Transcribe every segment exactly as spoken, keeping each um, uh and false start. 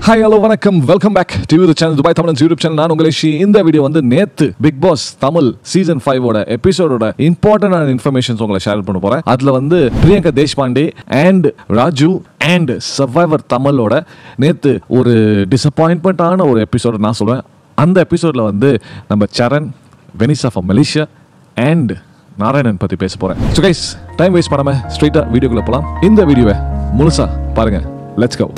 Hi, hello, வணக்கம். Welcome back to the channel Dubai Tamil YouTube channel. நான் உங்கள் she. இந்த வீடியோ வந்து நேத்து Bigg pass Tamil season five ஓட எபிசோடோட இம்பார்ட்டன்டான இன்ஃபர்மேஷன்ஸ் உங்களை ஷேர் பண்ண போறேன். அதுல வந்து Priyanka Deshpande and Raju and Survivor தமிழோட நேத்து ஒரு டிசப்பாயின்மெண்டான ஒரு எபிசோட நான் சொல்றேன். அந்த எபிசோட்ல வந்து நம்ம Saran, Vanessa from Malaysia and Narayanan பத்தி பேச போறேன். ஸோ கைஸ், டைம் வேஸ்ட் பண்ணாம ஸ்ட்ரெயிட்டா வீடியோக்குள்ள போலாம். இந்த வீடியோவை முழுசா பாருங்க. Let's go.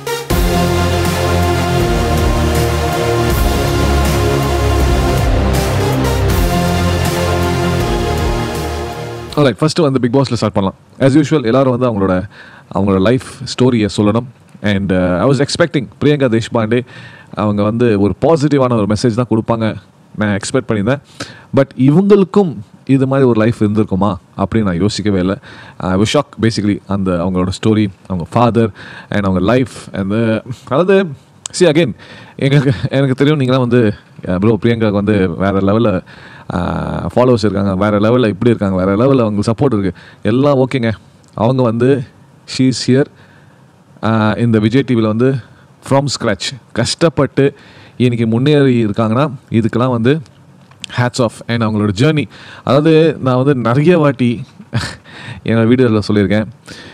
ரைட், ஃபஸ்ட்டு வந்து பிக் பாஸில் ஸ்டார்ட் பண்ணலாம். ஆஸ் யூஷுவல் எல்லாரும் வந்து அவங்களோட அவங்களோட லைஃப் ஸ்டோரியை சொல்லணும். And I was expecting Priyanka Deshpande அவங்க வந்து ஒரு பாசிட்டிவான ஒரு மெசேஜ் தான் கொடுப்பாங்க நான் எக்ஸ்பெக்ட் பண்ணியிருந்தேன். பட் இவங்களுக்கும் இது மாதிரி ஒரு லைஃப் இருந்திருக்குமா அப்படின்னு நான் யோசிக்கவே இல்லை. ஐ வாஸ் ஷாக் பேசிக்கலி அந்த அவங்களோட ஸ்டோரி, அவங்க ஃபாதர் அண்ட் அவங்க லைஃப். அந்த அதாவது சி அகெயின் எங்களுக்கு எனக்கு தெரியும் நீங்களாம் வந்து ப்ரோ பிரியங்காவுக்கு வந்து வேறு லெவலில் ஃபாலோவர்ஸ் இருக்காங்க, வேறு லெவலில் இப்படி இருக்காங்க, வேறு லெவலில் அவங்களுக்கு சப்போர்ட் இருக்குது, எல்லாம் ஓகேங்க. அவங்க வந்து ஷீ இஸ் ஹியர் இந்த விஜய் டிவியில் வந்து ஃப்ரம் ஸ்க்ராட்ச் கஷ்டப்பட்டு இன்றைக்கி முன்னேறி இருக்காங்கன்னா இதுக்கெல்லாம் வந்து ஹேட்ஸ் ஆஃப். அண்ட் அவங்களோட ஜேர்னி, அதாவது நான் வந்து நிறைய வாட்டி என்னோடய வீடியோவில் சொல்லியிருக்கேன்,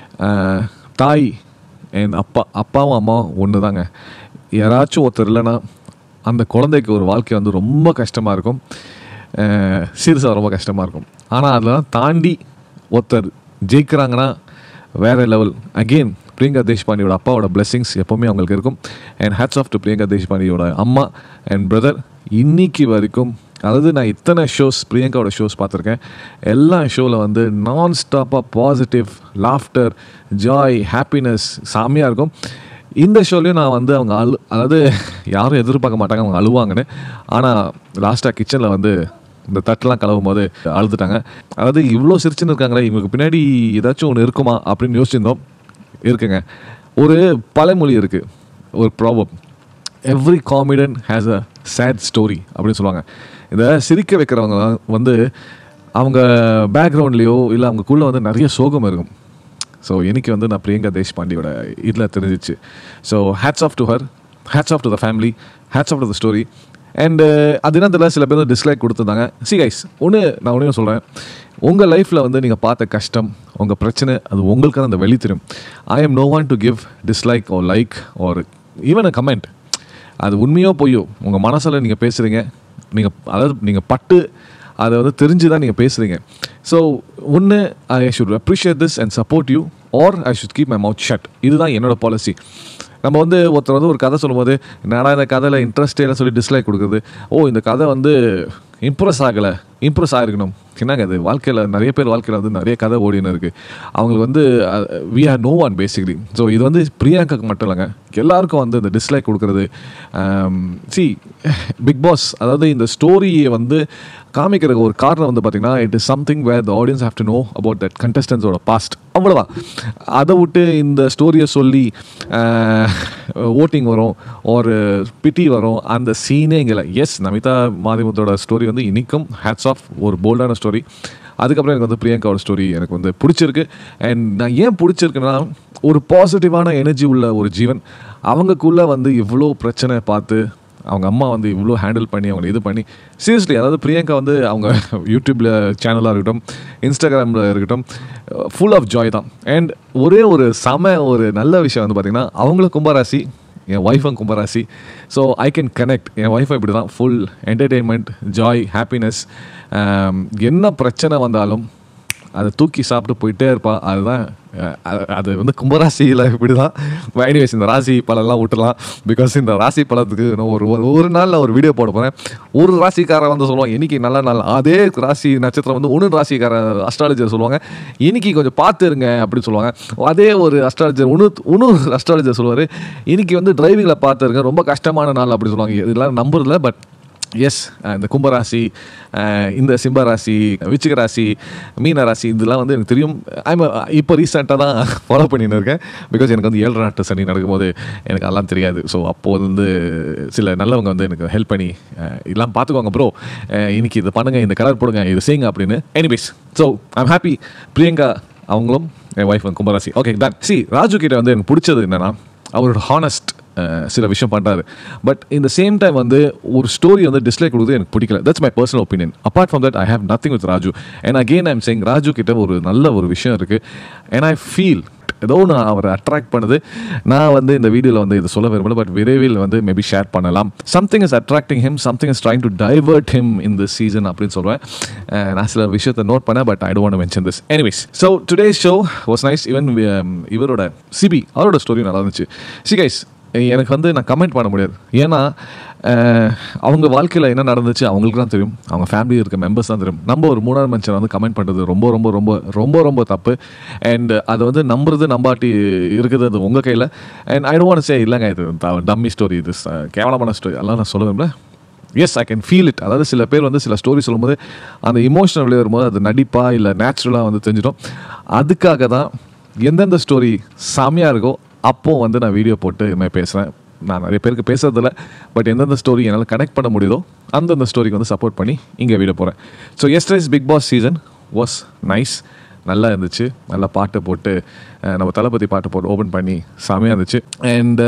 தாய் என் அப்பா அப்பாவும் அம்மாவும் ஒன்று தாங்க. யாராச்சும் ஒருத்தர் இல்லைன்னா அந்த குழந்தைக்கு ஒரு வாழ்க்கை வந்து ரொம்ப கஷ்டமாக இருக்கும், சீரியஸாக ரொம்ப கஷ்டமாக இருக்கும். ஆனால் அதெல்லாம் தாண்டி ஒருத்தர் ஜெயிக்கிறாங்கன்னா வேறு லெவல். அகெயின் பிரியங்கா தேஷ்பாண்டியோட அப்பாவோட பிளெஸிங்ஸ் எப்போவுமே அவங்களுக்கு இருக்கும். And hats off to Priyanka தேஷ்பாண்டியோட அம்மா அண்ட் பிரதர். இன்னைக்கு வரைக்கும், அதாவது நான் இத்தனை ஷோஸ் பிரியங்காவோட ஷோஸ் பார்த்துருக்கேன், எல்லா ஷோவில் வந்து நான் ஸ்டாப்பாக பாசிட்டிவ் லாஃப்டர், ஜாய், ஹாப்பினஸ் சாமியாக இருக்கும். இந்த ஷோலையும் நான் வந்து அவங்க அழு அதாவது யாரும் எதிர்பார்க்க மாட்டாங்க அவங்க அழுவாங்கன்னு. ஆனால் லாஸ்ட்டாக கிச்சனில் வந்து இந்த தட்டெலாம் கலவும் போது அழுதுட்டாங்க. அதாவது இவ்வளோ சிரிச்சுன்னு இருக்காங்களே, இவங்களுக்கு பின்னாடி ஏதாச்சும் ஒன்று இருக்குமா அப்படின்னு யோசிச்சிருந்தோம். இருக்குங்க, ஒரு பழமொழி இருக்குது, ஒரு problem, every comedian has a sad story அப்படின்னு சொல்லுவாங்க. இதை சிரிக்க வைக்கிறவங்க வந்து அவங்க பேக்ரவுண்ட்லேயோ இல்லை அவங்களுக்குள்ளே வந்து நிறைய சோகம் இருக்கும். ஸோ எனக்கு வந்து நான் பிரியங்கா தேஷ்பாண்டியோட இதில் தெரிஞ்சிச்சு. So hats off to her, hats off to the family, hats off to the story. And அது என்ன தெரியல, சில பேர் டிஸ்லைக் கொடுத்துருந்தாங்க. சி கைஸ், ஒன்று நான் ஒன்றே சொல்கிறேன், உங்கள் லைஃப்பில் வந்து நீங்கள் பார்த்த கஷ்டம், உங்கள் பிரச்சனை, அது உங்களுக்கு தான் அந்த வெளி தெரியும். I am no one to give dislike or like or even a comment. அது உண்மையோ பொய்யோ உங்கள் மனசில் நீங்கள் பேசுகிறீங்க, நீங்கள் அதாவது நீங்கள் பட்டு அதை வந்து தெரிஞ்சு தான் நீங்கள் பேசுகிறீங்க. ஸோ ஒன்று, I should appreciate this and support you or I should keep my mouth shut. இதுதான் என்னோடய பாலிசி. நம்ம வந்து ஒருத்தர் வந்து ஒரு கதை சொல்லும்போது என்னடா இந்த கதையில் இன்ட்ரெஸ்டே சொல்லி டிஸ்லைக் கொடுக்குறது, ஓ இந்த கதை வந்து இம்ப்ரெஸ் ஆகலை, இம்ப்ரெஸ் ஆகிருக்கணும். என்னங்க அது, வாழ்க்கையில் நிறைய பேர் வாழ்க்கையில் வந்து நிறைய கதை ஓடினு இருக்குது, அவங்களுக்கு வந்து we are no one basically. So இது வந்து பிரியங்காக்கு மட்டும் இல்லைங்க, எல்லாருக்கும் வந்து இந்த டிஸ்லைக் கொடுக்குறது. சி பிக் பாஸ் அதாவது இந்த ஸ்டோரியை வந்து காமிக்கிறதுக்கு ஒரு காரணம் வந்து பார்த்திங்கன்னா, it is something where the audience have to know about that கண்டஸ்டன்ஸோட பாஸ்ட், அவ்வளோதான். அதை விட்டு இந்த ஸ்டோரியை சொல்லி ஓட்டிங் வரும், ஒரு பிடி வரும், அந்த சீனே இங்கே இல்லை. எஸ், நமிதா மாரிமுத்தோட ஸ்டோரி வந்து இன்றைக்கும் ஹேட்ஸ் ஆஃப், ஒரு போல்டான ஸ்டோரி. அதுக்கப்புறம் எனக்கு வந்து பிரியங்காவோட ஸ்டோரி எனக்கு வந்து பிடிச்சிருக்கு. அண்ட் நான் ஏன் பிடிச்சிருக்குன்னா, ஒரு பாசிட்டிவான எனர்ஜி உள்ள ஒரு ஜீவன், அவங்களுக்குள்ளே வந்து இவ்வளோ பிரச்சனை பார்த்து அவங்க அம்மா வந்து இவ்வளோ ஹேண்டில் பண்ணி அவங்களை இது பண்ணி சீரியஸ்லி, அதாவது பிரியங்கா வந்து அவங்க யூடியூப்பில் சேனலாக இருக்கட்டும், இன்ஸ்டாகிராமில் இருக்கட்டும், ஃபுல் ஆஃப் ஜாய் தான். அண்ட் ஒரே ஒரு செம ஒரு நல்ல விஷயம் வந்து பார்த்திங்கன்னா, அவங்களும் கும்பராசி, என் ஒய்ஃபும் கும்பராசி. So I can connect. என் ஒய்ஃபை இப்படி தான், ஃபுல் என்டர்டெயின்மெண்ட், ஜாய், ஹாப்பினஸ். என்ன பிரச்சனை வந்தாலும் அதை தூக்கி சாப்பிட்டு போயிட்டே இருப்பாள். அதுதான் அது வந்து கும்பராசியில் இப்படி தான். எனிவேஸ், இந்த ராசி பழம்லாம் விட்டுலாம், பிகாஸ் இந்த ராசி பழத்துக்கு நான் ஒரு ஒரு நாளில் ஒரு வீடியோ போட போகிறேன். ஒரு ராசிக்காரன் வந்து சொல்லுவாங்க இன்றைக்கி நல்ல நாள், அதே ராசி நட்சத்திரம் வந்து ஒன்று ராசிக்கார அஸ்ட்ராலஜர் சொல்லுவாங்க இன்றைக்கி கொஞ்சம் பார்த்துருங்க அப்படின்னு சொல்லுவாங்க. அதே ஒரு அஸ்ட்ராலஜர் ஒன்று இன்னொரு அஸ்ட்ராலஜர் சொல்லுவார் இன்றைக்கி வந்து டிரைவிங்கில் பார்த்துருங்க ரொம்ப கஷ்டமான நாள் அப்படி சொல்லுவாங்க. இதெல்லாம் நம்புறதில்ல. பட் எஸ், இந்த கும்பராசி, இந்த சிம்மராசி, விச்சிக ராசி, மீன ராசி, இதெல்லாம் வந்து எனக்கு தெரியும். ஐம் இப்போ ரீசெண்டாக தான் ஃபாலோ பண்ணின்னு இருக்கேன். பிகாஸ் எனக்கு வந்து ஏழு நாட்டு சனி நடக்கும்போது எனக்கு அதெல்லாம் தெரியாது. ஸோ அப்போது வந்து சில நல்லவங்க வந்து எனக்கு ஹெல்ப் பண்ணி இதெல்லாம் பார்த்துக்கோங்க ப்ரோ, இன்னைக்கு இது பண்ணுங்கள், இந்த கலர் போடுங்க, இது செய்யுங்க அப்படின்னு. Anyways, so I'm happy. Priyanka அவங்களும் என் ஒய்ஃப் வந்து கும்பராசி. Okay done. சி ராஜு கிட்ட வந்து எனக்கு பிடிச்சது என்னென்னா அவரோட ஹானஸ்ட் சில விஷயம் பண்ணுறாரு. பட் இந்த சேம் டைம் வந்து ஒரு ஸ்டோரி வந்து டிஸ்லைக் கொடுக்குறது எனக்கு பிடிக்கல. That's my personal opinion. Apart from that I have nothing with Raju. And again I am saying Raju கிட்ட ஒரு நல்ல ஒரு விஷயம் இருக்குது. அண்ட் ஐ ஃபீல் ஏதோ நான் அவரை அட்ராக்ட் பண்ணுது. நான் வந்து இந்த வீடியோவில் வந்து இது சொல்ல விரும்பல, பட் விரைவில் வந்து மேபி ஷேர் பண்ணலாம். Something is attracting him, something is trying to divert him in this season அப்படின்னு சொல்லுவேன். நான் சில விஷயத்தை நோட் பண்ணேன், but I don't want to mention this. Anyways, so today's show was nice. Even இவரோட சிபி அவரோட ஸ்டோரியும் நல்லா இருந்துச்சு. சி கைஸ், எனக்கு வந்து நான் கமெண்ட் பண்ண முடியாது. ஏன்னா அவங்க வாழ்க்கையில் என்ன நடந்துச்சு அவங்களுக்கு தான் தெரியும், அவங்க ஃபேமிலியில் இருக்க மெம்பர்ஸ் தான் தெரியும். நம்ம ஒரு மூணாவது மனுஷனை வந்து கமெண்ட் பண்ணுறது ரொம்ப ரொம்ப ரொம்ப ரொம்ப ரொம்ப தப்பு. அண்ட் அதை வந்து நம்புறது நம்பாட்டி இருக்குது, அது உங்கள் கையில். And I don't want to say இல்லைங்க இது டம்மி ஸ்டோரி, இது கேவலமான ஸ்டோரி, அதெல்லாம் நான் சொல்ல விரும்பல. Yes, I can feel it. அதாவது சில பேர் வந்து சில ஸ்டோரி சொல்லும்போது அந்த இமோஷனல் வெளியே வரும்போது அது நடிப்பாக இல்லை நேச்சுரலாக வந்து தெரிஞ்சிடும். அதுக்காக தான் எந்தெந்த ஸ்டோரி செம்மையாக இருக்கோ அப்போது வந்து நான் வீடியோ போட்டு இதுமாதிரி பேசுகிறேன். நான் நிறைய பேருக்கு பேசுறதில்ல, பட் எந்தெந்த ஸ்டோரி என்னால் கனெக்ட் பண்ண முடியுதோ அந்தந்த ஸ்டோரிக்கு வந்து சப்போர்ட் பண்ணி இங்கே வீடியோ போகிறேன். So yesterday's Bigg Boss season was nice, நல்லா இருந்துச்சு. நல்லா பாட்டு போட்டு நம்ம தளபதி பாட்டு போட்டு ஓப்பன் பண்ணி செமையாக இருந்துச்சு. அண்ட்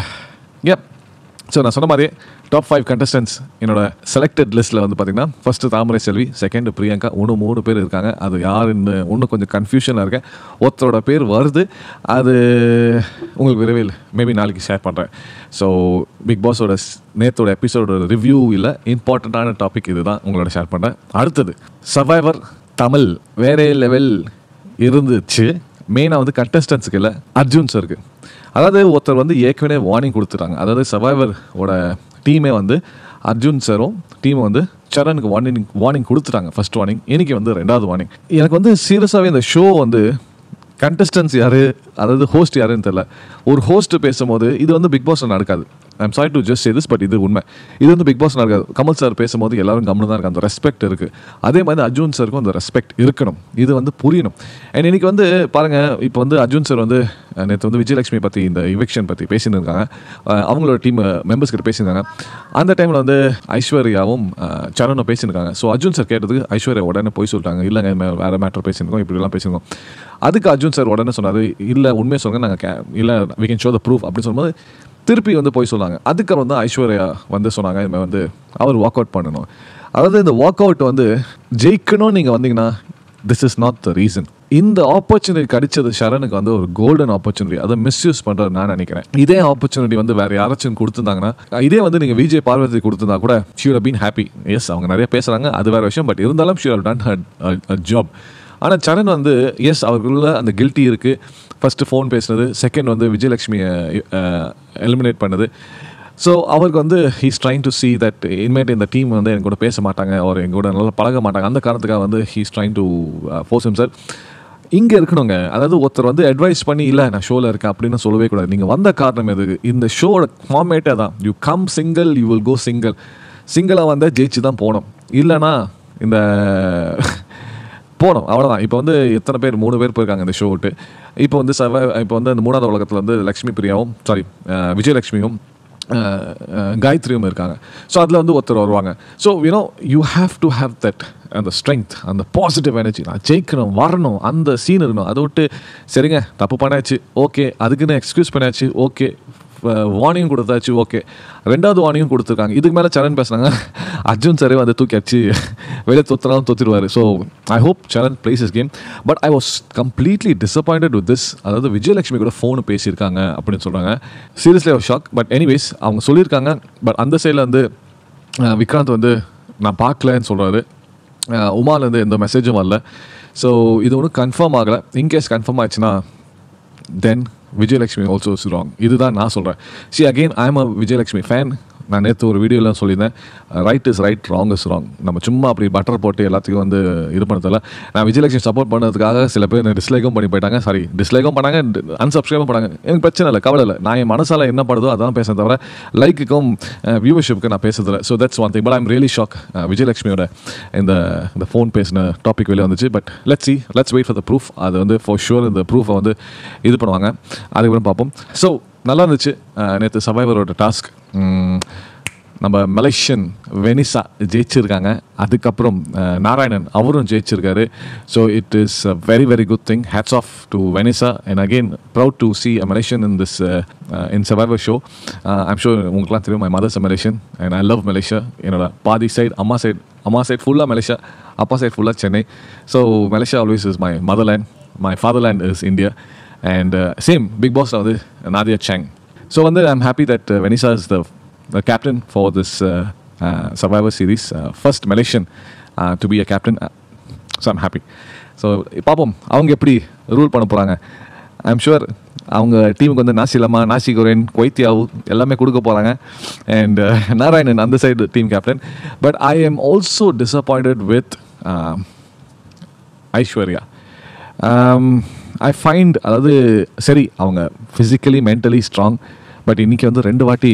எப் ஸோ நான் சொன்ன மாதிரியே டாப் ஃபைவ் கண்டஸ்டன்ஸ் என்னோட செலக்டட் லிஸ்ட்டில் வந்து பார்த்திங்கன்னா ஃபஸ்ட்டு தாமரை செல்வி, செகண்ட் பிரியங்கா, ஒன்று மூணு பேர் இருக்காங்க. அது யாருன்னு ஒன்று கொஞ்சம் கன்ஃபியூஷனாக இருக்கேன். ஒருத்தரோட பேர் வருது, அது உங்களுக்கு விரைவில் மேபி நாளைக்கு ஷேர் பண்ணுறேன். ஸோ பிக் பாஸோட நேற்றோட எபிசோட ரிவ்யூ இல்லை, இம்பார்ட்டண்ட்டான டாபிக் இது தான் உங்களோட ஷேர் பண்ணுறேன். அடுத்தது சர்வைவர் தமிழ் வேறே லெவல் இருந்துச்சு. மெயினாக வந்து கண்டஸ்டன்ஸுக்கு இல்லை, அர்ஜுன் சருக்கு. அதாவது ஒருத்தர் வந்து ஏற்கனவே வார்னிங் கொடுத்துட்டாங்க. அதாவது சர்வைவரோட டீமே வந்து அர்ஜுன் சாரும் டீமை வந்து சரணுக்கு வார்னிங் வார்னிங் கொடுத்துட்டாங்க. ஃபர்ஸ்ட் வார்னிங், இன்னைக்கு வந்து ரெண்டாவது வார்னிங். எனக்கு வந்து சீரியஸாகவே இந்த ஷோ வந்து கண்டஸ்டன்ஸ் யார், அதாவது ஹோஸ்ட் யாருன்னு தெரியல. ஒரு ஹோஸ்ட் பேசும்போது இது வந்து பிக் பாஸ் நடக்காது. I'm sorry to just say this, but இது உண்மை. இது வந்து பிக் பாஸ் நடக்காது. கமல் சார் பேசும்போது எல்லாரும் கம்முன்னு தான் இருக்காங்க, அந்த ரெஸ்பெக்ட் இருக்குது. அதே மாதிரி அர்ஜுன் சாருக்கும் அந்த ரெஸ்பெக்ட் இருக்கணும், இது வந்து புரியணும். அண்ட் இன்னைக்கு வந்து பாருங்கள், இப்போ வந்து அர்ஜுன் சார் வந்து நேற்று வந்து விஜயலட்சுமி பற்றி இந்த இவெக்ஷன் பற்றி பேசின்னு இருக்காங்க. அவங்களோட டீம் மெம்பர்ஸ் கிட்ட பேசியிருக்காங்க. அந்த டைமில் வந்து ஐஸ்வர்யாவும் சரணும் பேசியிருக்காங்க. ஸோ அர்ஜுன் சார் கேட்டதுக்கு ஐஸ்வர்யா உடனே போய் சொல்லிட்டாங்க, இல்லைங்க வேறு மேட்டர் பேசியிருக்கோம், இப்படிலாம் பேசியிருக்கோம். அதுக்கு அர்ஜுன் சார் உடனே சொன்னார், இல்லை உண்மையை சொல்லுங்கள், நாங்கள் கே இல்லை we can show the proof அப்படின்னு சொல்லும்போது திருப்பி வந்து போய் சொன்னாங்க. அதுக்கப்புறம் வந்து ஐஸ்வர்யா வந்து சொன்னாங்க, இதுமாதிரி வந்து அவர் வாக் அவுட் பண்ணணும். அதாவது இந்த வாக் அவுட் வந்து ஜெயிக்கணும்னு நீங்கள் வந்தீங்கன்னா this is not the reason. இந்த ஆப்பர்ச்சுனிட்டி கிடைச்சது சரணுக்கு வந்து ஒரு கோல்டன் ஆப்பர்ச்சுனிட்டி, அதை மிஸ்யூஸ் பண்ணுறது நான் நினைக்கிறேன். இதே ஆப்பர்ச்சுனிட்டி வந்து வேறு யாராச்சும் கொடுத்துருந்தாங்கன்னா, இதே வந்து நீங்கள் விஜய் பார்வதி கொடுத்துருந்தா கூட she would have been happy. Yes, அவங்க நிறைய பேசுகிறாங்க, அது வேறு விஷயம். பட் இருந்தாலும் she have done her job. ஆனால் சரண் வந்து எஸ், அவருக்குள்ள அந்த கில்ட்டி இருக்குது. ஃபஸ்ட்டு ஃபோன் பேசுனது, செகண்ட் வந்து விஜயலட்சுமியை எலிமினேட் பண்ணது. ஸோ அவருக்கு வந்து he's trying to see that இனிமேட் இந்த டீம் வந்து என் கூட பேச மாட்டாங்க, அவர் எங்க கூட நல்லா பழக மாட்டாங்க. அந்த காரணத்துக்காக வந்து he's trying to force him sir இங்கே இருக்கணுங்க. அதாவது ஒருத்தர் வந்து அட்வைஸ் பண்ணி இல்லை நான் ஷோவில் இருக்கேன் அப்படின்னு சொல்லவே கூடாது. நீங்கள் வந்த காரணம் எதுக்கு? இந்த ஷோட ஃபார்மேட்டே தான், you come single you will go single. சிங்கிளாக வந்தால் ஜெயிச்சு தான் போகணும், இல்லைனா இந்த போனோம் அவ்வளோதான். இப்போ வந்து எத்தனை பேர், மூணு பேர் போயிருக்காங்க இந்த ஷோ விட்டு. இப்போ வந்து சர்வை இப்போ வந்து அந்த மூணாவது உலகத்தில் வந்து லக்ஷ்மி பிரியாவும் சாரி விஜயலட்சுமியும் காயத்ரியும் இருக்காங்க. ஸோ அதில் வந்து ஒருத்தர் வருவாங்க. So you know you have to have that அந்த ஸ்ட்ரென்த், அந்த பாசிட்டிவ் எனர்ஜி. நான் ஜெயிக்கணும், வரணும், அந்த சீன் இருக்கணும். அதை விட்டு சரிங்க தப்பு பண்ணாச்சு, ஓகே, அதுக்குன்னு எக்ஸ்கியூஸ் பண்ணாச்சு, ஓகே, வார்னிங் கொடுத்தாச்சு, ஓகே, ரெண்டாவது வார்னிங்கும் கொடுத்துருக்காங்க. இதுக்கு மேலே சரண் பேசுனாங்க, அர்ஜுன் சாரே வந்து தூக்கி அடிச்சு வெளியே தொத்துனாலும் தொத்திடுவார். So I hope Saran plays his game. But I was completely disappointed with this. அதாவது விஜயலட்சுமி கூட ஃபோனு பேசியிருக்காங்க அப்படின்னு சொல்கிறாங்க. சீரியஸ்லி ஒரு ஷாக். பட் எனிவேஸ் அவங்க சொல்லியிருக்காங்க. பட் அந்த சைடில் வந்து விக்ராந்த் வந்து நான் பார்க்கலன்னு சொல்கிறாரு. உமாலேருந்து எந்த மெசேஜும் வரல. ஸோ இது ஒன்றும் கன்ஃபார்ம் ஆகலை. இன்கேஸ் கன்ஃபார்ம் ஆயிடுச்சுன்னா then Vijayalakshmi also is wrong. இதுதான் நான் சொல்கிறேன். See again I am a Vijayalakshmi fan. நான் நேற்று ஒரு வீடியோலாம் சொல்லியிருந்தேன், right is right, wrong is wrong. நம்ம சும்மா அப்படி பட்டர் போட்டு எல்லாத்துக்கும் வந்து இது பண்ணதில்ல. நான் விஜயலட்சுமி சப்போர்ட் பண்ணதுக்காக சில பேர் டிஸ்லைக்கும் பண்ணி போயிட்டாங்க. சாரி, டிஸ்லைக்கும் பண்ணாங்க, அன்சப்ஸ்கிரைபும் பண்ணாங்க. எனக்கு பிரச்சனை இல்லை, கவலை இல்லை. நான் என் மனசால் என்ன படுதோ அதான் பேசுகிறேன் தவிர லைக்குக்கும் வியூவர்ஷிப்புக்கு நான் பேசுறதில்லை. So that's one thing. But I'm really shock. விஜயலட்சுமியோட இந்த இந்த ஃபோன் பேசின டாபிக் வெளியே வந்துச்சு. But let's see, let's wait for the proof. அது வந்து ஃபார் ஷுர் இந்த ப்ரூஃபை வந்து இது பண்ணுவாங்க, அதுக்கப்புறம் பார்ப்போம். ஸோ நல்லா இருந்துச்சு நேற்று சர்வைவரோட டாஸ்க். நம்ம மலேஷியன் வெனிசா ஜெயிச்சிருக்காங்க. அதுக்கப்புறம் நாராயணன் அவரும் ஜெயிச்சிருக்காரு. So it is a very very good thing. Hats off to Vanessa and again proud to see a Malaysian in this in Survivor show. I'm sure உங்களுக்குலாம் தெரியும், my mother's a Malaysian and I love Malaysia. என்னோட பாதி side அம்மா side அம்மா side ஃபுல்லாக Malaysia, அப்பா side ஃபுல்லாக Chennai. So Malaysia always is my motherland, my fatherland is India. And same Bigg பாஸில் வந்து நாதியா சாங். ஸோ வந்து I'm happy that Vanessa is the the captain for this uh, uh, Survivor series, uh, first Malaysian uh, to be a captain. Uh, so I'm happy. So பாப்போம் அவங்க எப்படி rule பண்ண போகிறாங்க. I'm sure அவங்க டீமுக்கு வந்து நாசி லமா, நாசி குரேன், கொய்த்தியாவு எல்லாமே கொடுக்க போகிறாங்க. அண்ட் நாராயணன் அந்த side team captain. But I am also disappointed with Aishwarya. I find, அதாவது சரி அவங்க ஃபிசிக்கலி மென்டலி ஸ்ட்ராங், பட் இன்றைக்கி வந்து ரெண்டு வாட்டி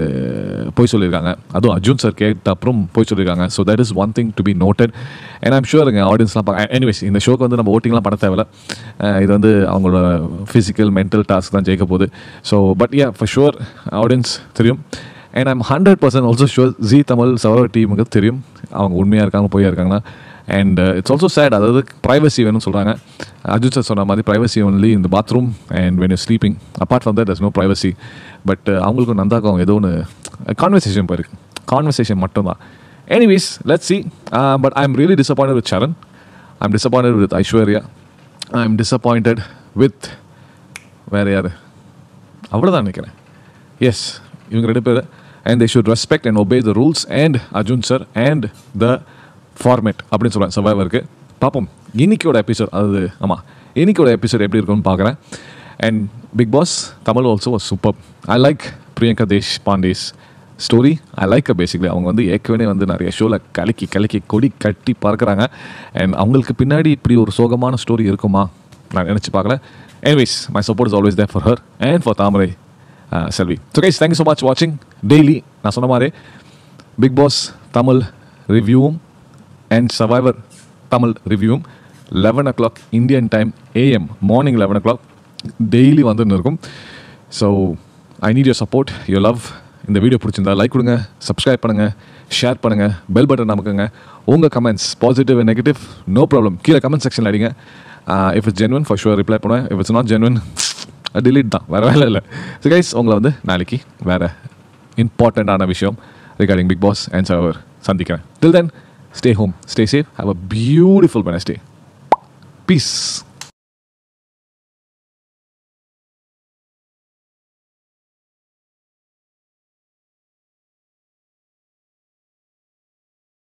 போய் சொல்லியிருக்காங்க. அதுவும் அர்ஜுன் சார் கேட்ட அப்புறம் போய் சொல்லியிருக்காங்க. So that is one thing to be noted. And I'm ஷுவருங்க ஆடியன்ஸ்லாம் பார்க்க. எனிவேஸ் இந்த ஷோக்கு வந்து நம்ம ஓட்டிங்லாம் பண்ண தேவையில்ல. இது வந்து அவங்களோட ஃபிசிக்கல் மென்டல் டாஸ்க் தான் ஜெயிக்க போகுது. So but ya for sure audience தெரியும். And I'm hundred percent also sure Zee Tamil survivor டீமுக்கு தெரியும் அவங்க உண்மையாக இருக்காங்க பொய்யா இருக்காங்கன்னா. அண்ட் இட்ஸ் ஆல்சோ சேட், அதாவது ப்ரைவசி வேணும்னு சொல்கிறாங்க. அர்ஜுன் சார் சொன்ன மாதிரி ப்ரைவசி ஒன்லி இந்த bathroom and when you sleeping. Apart from that there's no privacy. But அவங்களுக்கும் நந்தாக்கும் அவங்க ஏதோ ஒன்று கான்வர்சேஷன் போயிருக்கு, கான்வர்சேஷன் மட்டும்தான். Anyways let's see. But I am really disappointed with Saran. I am disappointed with Aishwarya. I am disappointed with வேறு யார், அவ்வளோதான் நினைக்கிறேன். எஸ், இவங்க ரெண்டு பேர். And they should respect and obey the rules and Arjun sir and the format அப்படின்னு சொல்லுவேன் சர்வைவருக்கு. பார்ப்போம் இன்னைக்கோட எபிசோட், அது ஆமாம் இன்னைக்கோட எபிசோட் எப்படி இருக்குன்னு பார்க்குறேன். And Bigg pass Tamil also was super. I like Priyanka Deshpande's story. I like basically அவங்க வந்து ஏற்கனவே வந்து நிறைய ஷோவில் கலக்கி கலக்கி கொடி கட்டி பார்க்குறாங்க. அண்ட் அவங்களுக்கு பின்னாடி இப்படி ஒரு சோகமான ஸ்டோரி இருக்குமா நான் நினச்சி பார்க்கல. Anyways my support is always there for her and for Thamarai Selvi. So guys, thank you so much வாட்சிங் டெய்லி. நான் சொன்ன மாதிரி பிக் பாஸ் தமிழ் ரிவ்யூவும் அண்ட் சர்வைவர் தமிழ் ரிவ்யூவும் eleven o'clock Indian time AM morning eleven o'clock daily வந்துன்னு இருக்கும். So I need your support, your love. இந்த video பிடிச்சிருந்தா லைக் கொடுங்க, சப்ஸ்கிரைப் பண்ணுங்கள், ஷேர் பண்ணுங்கள், பெல் பட்டன் நமக்குங்க. உங்கள் comments positive and negative no problem கீழே கமெண்ட் செக்ஷனில் அடிங்க. If it's genuine for sure reply பண்ணுவேன். If it's not genuine delete தான், வேறு வேலை இல்லை. ஸோ கைஸ், உங்களை வந்து நாளைக்கு வேறு இம்பார்ட்டண்ட்டான விஷயம் regarding Bigg Boss and survivor சந்திக்கிறேன். Till then, stay home, stay safe, have a beautiful Wednesday. Peace.